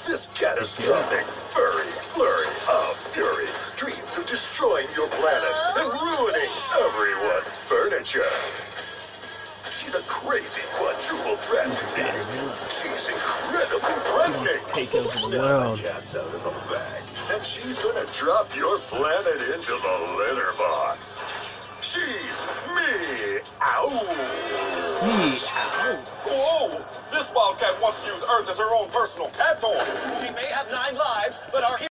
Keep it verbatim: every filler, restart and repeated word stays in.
This catastrophic, furry, flurry of fury dreams of destroying your planet and ruining everyone's furniture. She's a crazy quadruple threat. She's incredibly threatening. Take over the Now world. the cat's out of the bag, and she's gonna drop your planet into the litter box. She's me. Ow. Me. Whoa! This wildcat wants to use Earth as her own personal cat toy. She may have nine lives, but our